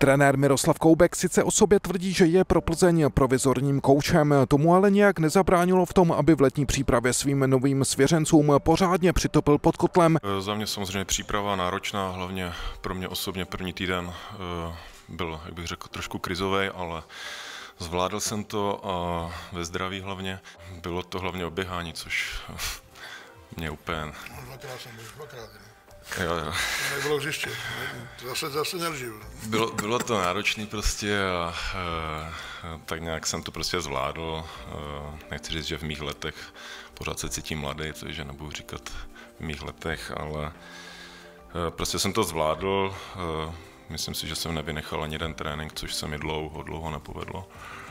Trenér Miroslav Koubek sice o sobě tvrdí, že je pro Plzeň provizorním koučem, tomu ale nějak nezabránilo v tom, aby v letní přípravě svým novým svěřencům pořádně přitopil pod kotlem. Za mě samozřejmě příprava náročná, hlavně pro mě osobně první týden byl, jak bych řekl, trošku krizový, ale zvládl jsem to a ve zdraví hlavně. Bylo to hlavně oběhání, což mě úplně... Dvakrát. Jo. To nebylo hřiště, zase nelžil. Bylo to náročný prostě a tak nějak jsem to prostě zvládl. Nechci říct, že v mých letech pořád se cítím mladý, takže nebudu říkat v mých letech, ale prostě jsem to zvládl. Myslím si, že jsem nevynechal ani jeden trénink, což se mi dlouho nepovedlo.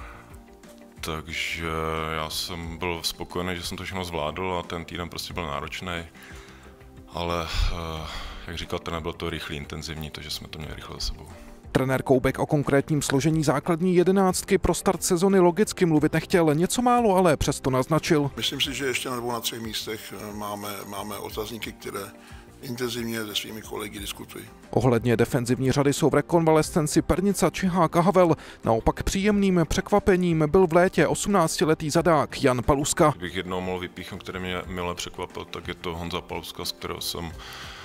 Takže já jsem byl spokojený, že jsem to všechno zvládl a ten týden prostě byl náročný. Ale, jak říkal trenér, bylo to rychlý, intenzivní, takže jsme to měli rychle za sebou. Trenér Koubek o konkrétním složení základní jedenáctky pro start sezony logicky mluvit nechtěl, něco málo, ale přesto naznačil. Myslím si, že ještě na 2 na 3 místech máme otazníky, které intenzivně se svými kolegy diskutují. Ohledně defenzivní řady jsou v rekonvalescenci Pernica, Čihák a Havel. Naopak příjemným překvapením byl v létě 18letý zadák Jan Paluska. Kdybych jednou mohl vypíchnout, který mě mile překvapil, tak je to Honza Paluska, z kterého jsem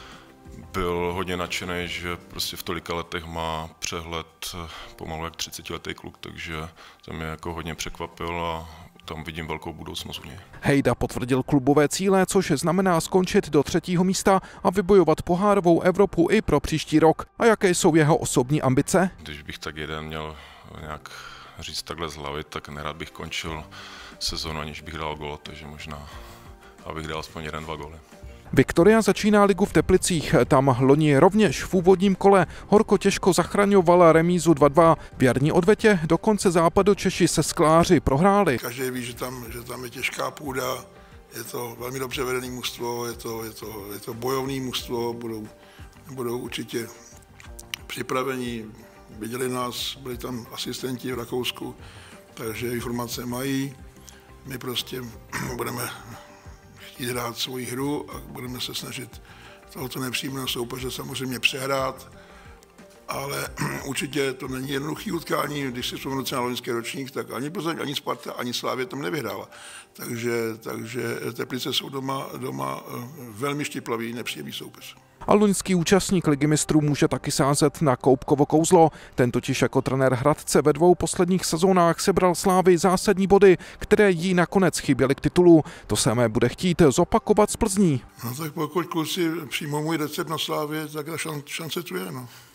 byl hodně nadšený, že prostě v tolika letech má přehled pomalu jak 30letý kluk, takže to mě jako hodně překvapil a tam vidím velkou budoucnost u něj. Hejda potvrdil klubové cíle, což znamená skončit do 3. místa a vybojovat pohárovou Evropu i pro příští rok. A jaké jsou jeho osobní ambice? Když bych tak jeden měl nějak říct takhle z hlavy, tak nerad bych končil sezonu, aniž bych dal gól, takže možná abych dal aspoň 1-2 góly. Viktoria začíná ligu v Teplicích. Tam loni rovněž v úvodním kole horko těžko zachraňovala remízu 2-2. V jarní odvetě do konce Západočeši se Skláři prohráli. Každý ví, že tam je těžká půda, je to velmi dobře vedené mužstvo, je to bojovné mužstvo, budou určitě připraveni, viděli nás, byli tam asistenti v Rakousku, takže informace mají. My prostě budeme chtít hrát svoji hru a budeme se snažit tohoto nepříjemného soupeře samozřejmě přehrát, ale určitě to není jednoduché utkání. Když si vzpomenu na loňský ročník, tak ani Plzeň, ani Sparta, ani Slavia tam nevyhrála. Takže Teplice jsou doma velmi štiplavý, nepříjemný soupeř. A loňský účastník Ligy mistrů může taky sázet na Koubkovo kouzlo. Ten totiž jako trenér Hradce ve 2 posledních sezónách sebral Slávii zásadní body, které jí nakonec chyběly k titulu. To samé bude chtít zopakovat z Plzní. No tak pokud kluci přijmou můj recept na Slávii, tak ta šance tu je. No.